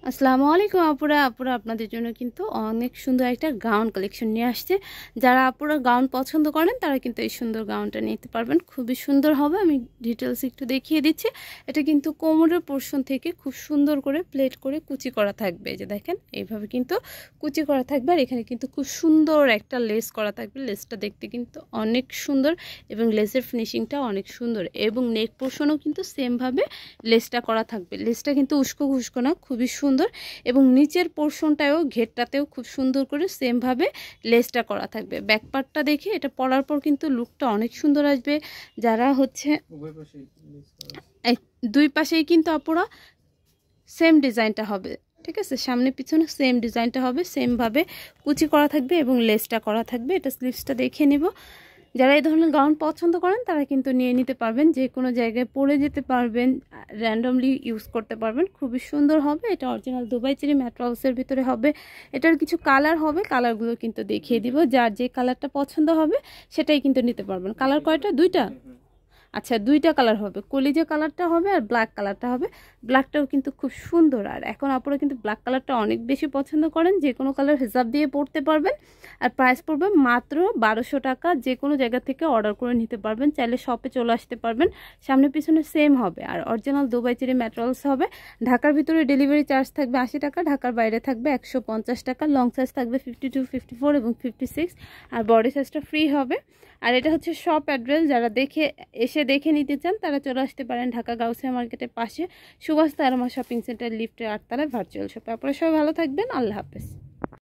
আসসালামু আলাইকুম আপুরা আপুরা আপনাদের জন্য কিন্তু অনেক সুন্দর একটা গাউন কালেকশন নিয়ে আসছে। যারা আপুরা গাউন পছন্দ করেন তারা কিন্তু এই সুন্দর গাউনটা নিতে পারবেন, খুবই সুন্দর হবে। আমি ডিটেলস একটু দেখিয়ে দিচ্ছি। এটা কিন্তু কোমরের পোরশন থেকে খুব সুন্দর করে প্লেট করে কুচি করা থাকবে। এই যে দেখেন এইভাবে কিন্তু কুচি করা থাকবে, আর এখানে কিন্তু খুব সুন্দর একটা লেস করা থাকবে। লেসটা দেখতে কিন্তু অনেক সুন্দর এবং লেসের ফিনিশিংটা অনেক সুন্দর, এবং নেক পোরশনও কিন্তু সেমভাবে লেসটা করা থাকবে। লেসটা কিন্তু উস্কো খুস্কো না, খুবই সুন্দর। এবং নিচের পোরশনটাও ঘেরটাতেও খুব সুন্দর করে সেম ভাবে লেসটা করা থাকবে। ব্যাক পার্টটা দেখে এটা পরার পর কিন্তু লুকটা অনেক সুন্দর আসবে। যারা হচ্ছে দুই পাশেই কিন্তু আপুরা সেম ডিজাইনটা হবে, ঠিক আছে, সামনে পিছনে সেম ডিজাইনটা হবে, সেম ভাবে কুচি করা থাকবে এবং লেসটা করা থাকবে। এটা স্লিভসটা দেখে নিব। যারা এই ধরনের গাউন পছন্দ করেন তারা কিন্তু নিয়ে নিতে পারবেন, যে কোনো জায়গায় পরে যেতে পারবেন, র্যান্ডমলি ইউজ করতে পারবেন, খুবই সুন্দর হবে। এটা অরিজিনাল দুবাই চেরি ম্যাটেরিয়ালসের ভিতরে হবে। এটার কিছু কালার হবে, কালারগুলো কিন্তু দেখিয়ে দিব। যার যে কালারটা পছন্দ হবে সেটাই কিন্তু নিতে পারবেন। কালার কয়টা? দুইটা। আচ্ছা, দুইটা কালার হবে, কলিজা কালারটা হবে আর ব্ল্যাক কালারটা হবে। ব্ল্যাকটাও কিন্তু খুব সুন্দর। আর এখন আপনারা কিন্তু ব্ল্যাক কালারটা অনেক বেশি পছন্দ করেন, যে কোনো কালার হিসাব দিয়ে পরতে পারবেন। আর প্রাইস পড়বে মাত্র 1200 টাকা। যে কোনো জায়গা থেকে অর্ডার করে নিতে পারবেন, চাইলে শপে চলে আসতে পারবেন। সামনে পিছনে সেম হবে আর অরিজিনাল দুবাই চেরি ম্যাটেরিয়ালস হবে। ঢাকার ভিতরে ডেলিভারি চার্জ থাকবে 80 টাকা, ঢাকার বাইরে থাকবে 150 টাকা। লং সাইজ থাকবে 52, 54 এবং 56, আর বডি সাইজটা ফ্রি হবে। আর এটা হচ্ছে শপ অ্যাড্রেস, যারা দেখে নিতে চান তারা চলে আসতে পারেন ঢাকা গাউসিয়া মার্কেটের পাশে সুভাষ তারমা শপিং সেন্টার লিফটের 8 তলায় ভার্চুয়াল শপে। আপনারা সবাই ভালো থাকবেন, আল্লাহ হাফেজ।